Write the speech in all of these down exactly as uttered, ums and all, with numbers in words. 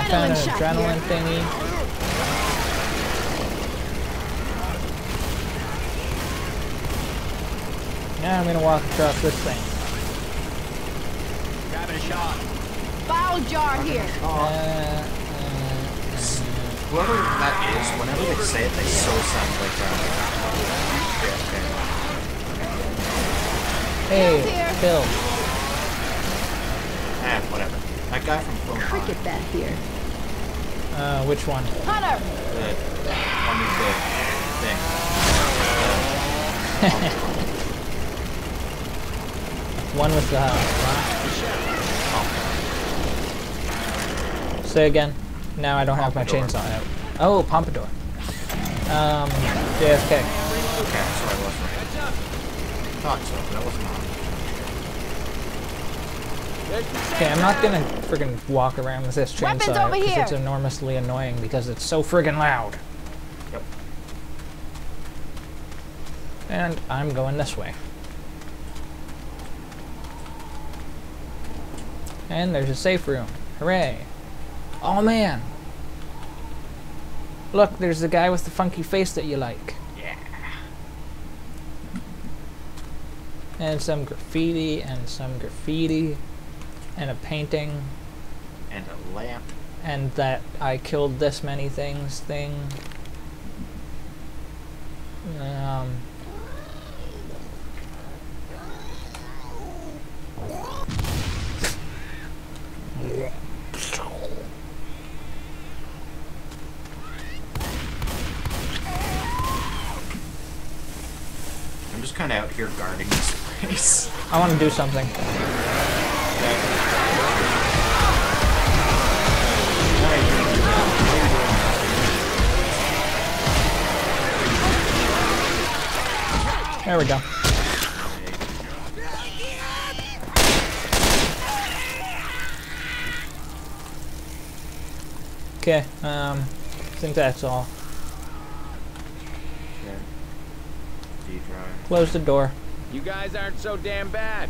found an adrenaline thingy. Now I'm gonna walk across this thing. Grabbing a shot. Bottle jar here. Uh, uh, Whoever that is, whenever they say it, they so sound like that. hey, Bill. Eh, whatever. That guy from Clone Cricket bat here. Uh, which one? Hunter. The one with the thing. One with the. Uh, Say again. Now I don't have my chainsaw out. Oh, Pompadour. Um, J F K. Okay, so I was right. Thought so, but that wasn't on. Okay, I'm not gonna friggin' walk around with this chainsaw because it's enormously annoying because it's so friggin' loud. Yep. And I'm going this way. And there's a safe room. Hooray. Oh man! Look, there's the guy with the funky face that you like. Yeah. And some graffiti, and some graffiti, and a painting. And a lamp. And that I killed this many things thing. Um... I'm just kind of out here guarding this place. I want to do something. There we go. Okay, um, I think that's all. Okay. D-drive. Close the door. You guys aren't so damn bad.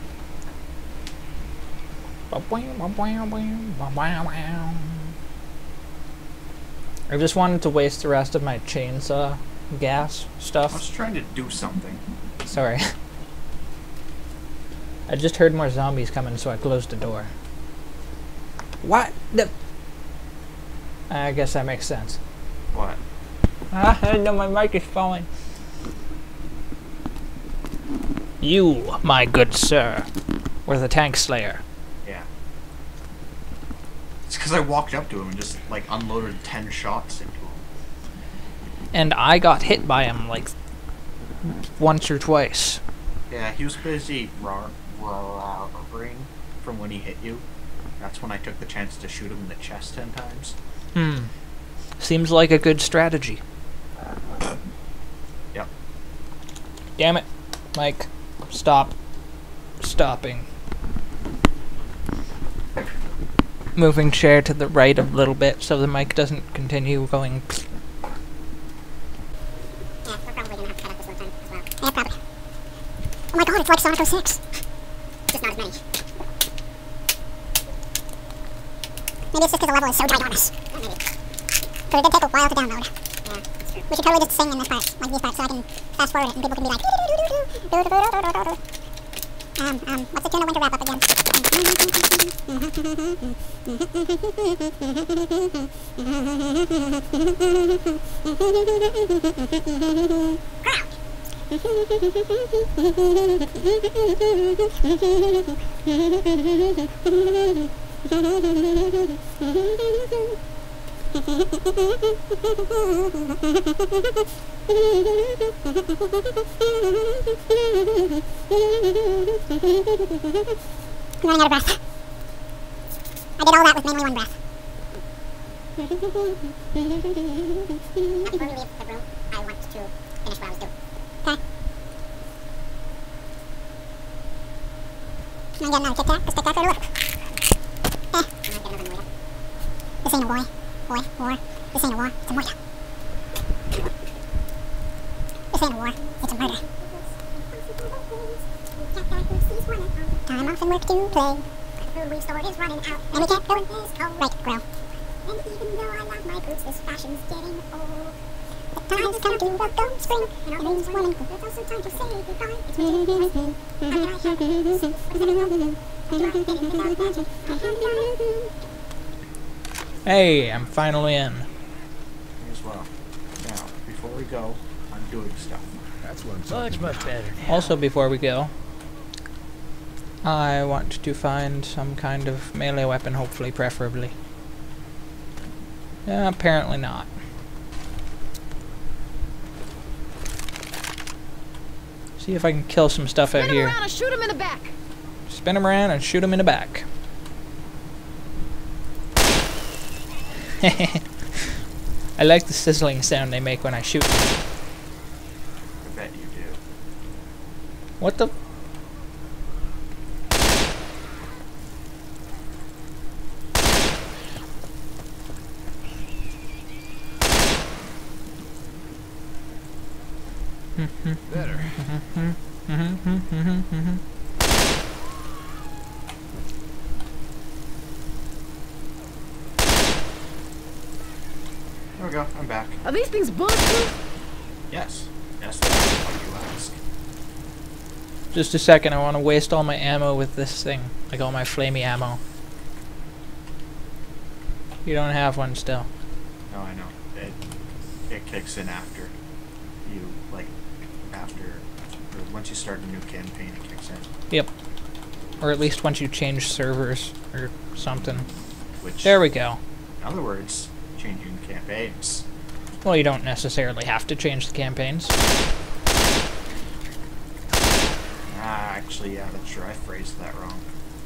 I just wanted to waste the rest of my chainsaw gas I stuff. was trying to do something. Sorry. I just heard more zombies coming, so I closed the door. What the? I guess that makes sense. What? Ah, no, my mic is falling. You, my good sir, were the tank slayer. Yeah. It's because I walked up to him and just, like, unloaded ten shots into him. And I got hit by him, like, once or twice. Yeah, he was busy roaring from when he hit you. That's when I took the chance to shoot him in the chest ten times. Hmm. Seems like a good strategy. Yep. Damn it. Mike, stop. Stopping. Moving chair to the right a little bit so the mic doesn't continue going. Yeah, we're probably gonna have to cut out this one time as well. Yeah, probably. Oh my god, it's like Sonic oh six. Just not as many. Maybe it's just because the level is so ginormous. Oh, maybe. But it did take a while to download. Yeah, that's true. We should totally just sing in this part, like these parts, so I can fast forward it and people can be like. Um, um, what's the tune of winter wrap up again? Crowd! I'm running out of breath. I did all that with mainly one breath. Now before we leave the room, I want to finish what I was doing. Okay. I'm gonna get another Tic Tac, because Tic Tacs are to work. Eh. I'm not getting another Moira. This ain't a boy. Boy. War. This ain't a war. It's a Moira. This ain't a war. It's a murder. Time off and work to play. The food we stored is running out. And we can't go in his cold. Right, grow. And even though I love my boots, this fashion's getting old. The time has come to welcome spring, and our name's warming. There's also time to say goodbye. It's winter, Hey, I'm finally in. Me as well. Now, before we go, I'm doing stuff. That's what I'm talking Much, about. much better now. Also, before we go, I want to find some kind of melee weapon, hopefully, preferably. Yeah, apparently not. See if I can kill some stuff out Spin him here. around and shoot him in the back. Spin him around and shoot him in the back. I like the sizzling sound they make when I shoot them. I bet you do. What the? Better. There we go. I'm back. Are these things bulletproof? Yes. Yes, that's what you ask. Just a second, I want to waste all my ammo with this thing. Like all my flamey ammo. You don't have one still. No, I know. It it kicks in after you like after or once you start a new campaign, it kicks in. Yep. Or at least once you change servers or something. Which There we go. in other words, changing campaigns. Well, you don't necessarily have to change the campaigns. Ah, actually, yeah, that's true. I phrased that wrong.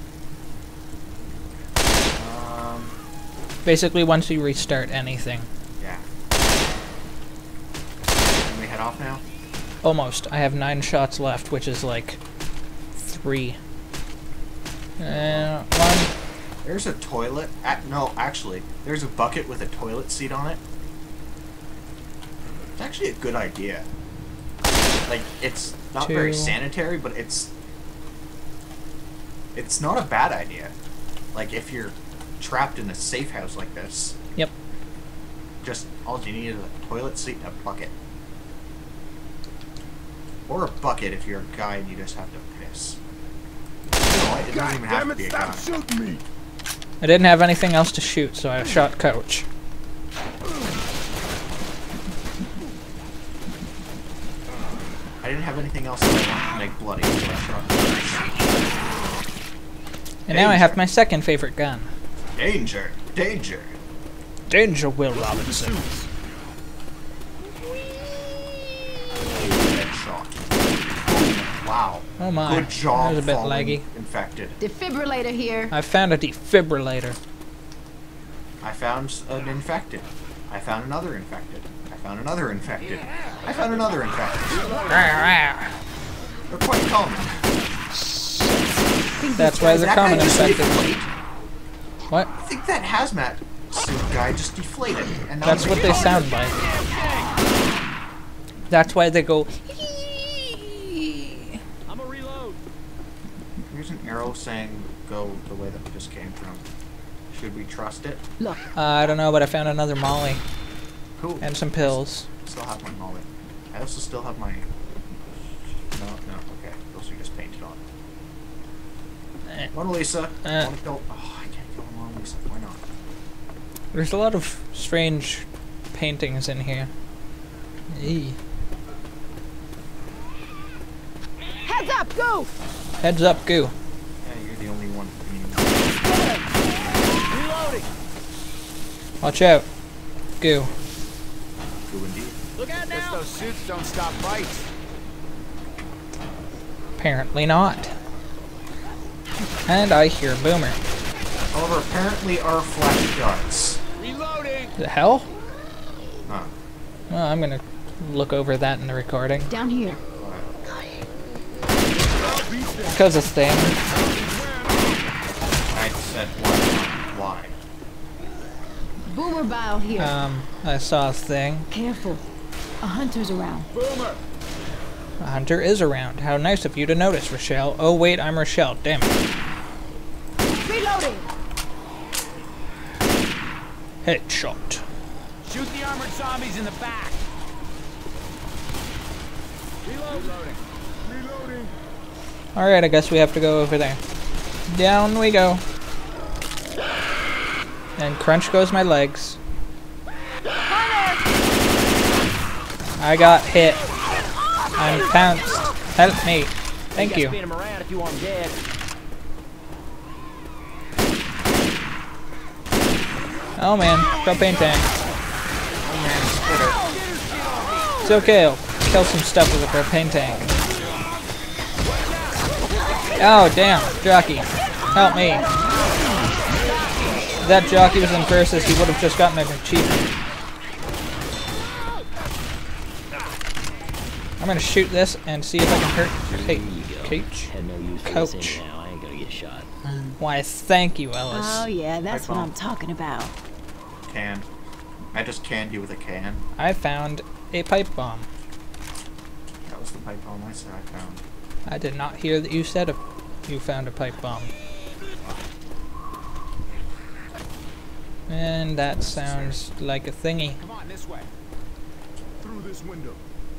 Um, Basically, once you restart anything. yeah. Can we head off now? Almost. I have nine shots left, which is like three. Uh, one. There's a toilet. At, no, actually, there's a bucket with a toilet seat on it. It's actually a good idea. Like, it's not very Two. sanitary, but it's it's not a bad idea. Like, if you're trapped in a safe house like this, Yep. just all you need is a toilet seat and a bucket. Or a bucket if you're a guy and you just have to piss. No, it doesn't God even damn have to it, be a stop guy. shooting me! I didn't have anything else to shoot, so I shot Coach. I didn't have anything else that I wanted to make bloody. So I shot. And now I have my second favorite gun. Danger! Danger! Danger, Will Robinson. Headshot. Wow. Oh my. Good job. That was a bit falling laggy. Infected. Defibrillator here. I found a defibrillator. I found an infected. I found another infected. I found another infected. I found another infected. They're quite common. That's why Did they're that guy common just infected. deflate? What? I think that hazmat suit guy just deflated. And now That's he's what a they common. sound like. That's why they go. I'm a reload. Here's an arrow saying go the way that we just came from. Should we trust it? Look, Uh, I don't know, but I found another Molly Cool. and some pills. I still have my mullet. I also still have my... No, no, okay. Those are just painted on. Eh. Mona Lisa. Uh. I wanna kill... Oh, I can't kill Mona Lisa. Why not? There's a lot of strange paintings in here. Eee. heads up, go! Heads up, goo. Yeah, you're the only one being... Reloading. Watch out. Goo. Good indeed. Look out now. Guess those suits don't stop fights. Apparently not. And I hear Boomer. However, apparently our flash darts. Reloading. The hell? Huh. Well, I'm gonna look over that in the recording. Down here. Because of thing. I said why? Why? Boomer bow here. Um, I saw a thing. Careful. A hunter's around. Boomer. A hunter is around. How nice of you to notice, Rochelle. Oh wait, I'm Rochelle. Damn it. Reloading. Headshot. Shoot the armored zombies in the back. Reloading. Reloading. Alright, I guess we have to go over there. Down we go. And crunch goes my legs. I got hit. I'm pounced. Help me. Thank you. Spin him around if you want him dead. Oh man, propane tank. Oh man, spitter. It's okay, I'll kill some stuff with a propane tank. Oh damn, jockey. Help me. If that jockey was in versus, he would have just gotten an achievement. I'm gonna shoot this and see if I can hurt hey, Coach. Had no use for Coach. this anyhow. I ain't gonna get shot. Why, thank you, Ellis. Oh yeah, that's Pipe what I'm bomb. talking about. Can. I just canned you with a can. I found a pipe bomb. That was the pipe bomb I said I found. I did not hear that you said a, you found a pipe bomb. And that sounds like a thingy. Come on, this way. Through this window.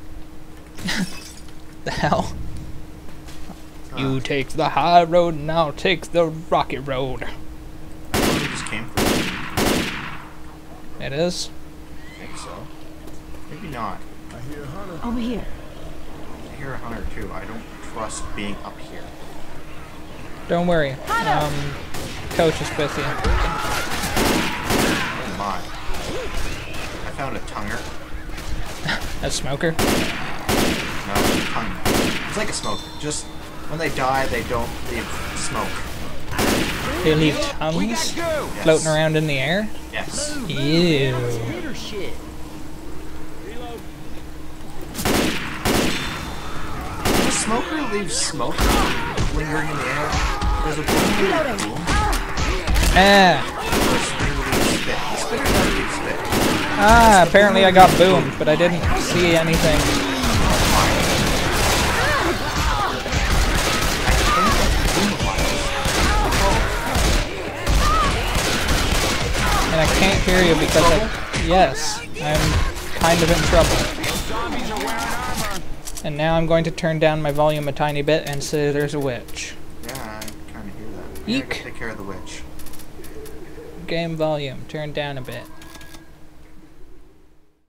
The hell? Uh, You take the high road and I'll take the rocky road. I thought we just came from. It is? I think so. Maybe not. I hear Hunter. Over here. I hear a hunter too. I don't trust being up here. Don't worry. Um, Coach is with you. Oh my. I found a tonger. A smoker? No, a tongue. It's like a smoker. Just when they die, they don't leave smoke. They leave We tongues got go. Yes. floating around in the air? Yes. Ew. Peter shit. Reload. The smoker leaves smoke lingering in the air. There's a boom and a boom. Ah. The spitter leaves spit. The spitter does leave spit. Ah, apparently I got boomed, but I didn't see anything. And I can't hear you because I... Yes, I'm kind of in trouble. Zombies are wearing armor. And now I'm going to turn down my volume a tiny bit and say there's a witch. Yeah, I kind of hear that. Yeah, I Eek. gotta take care of the witch. Game volume, turn down a bit.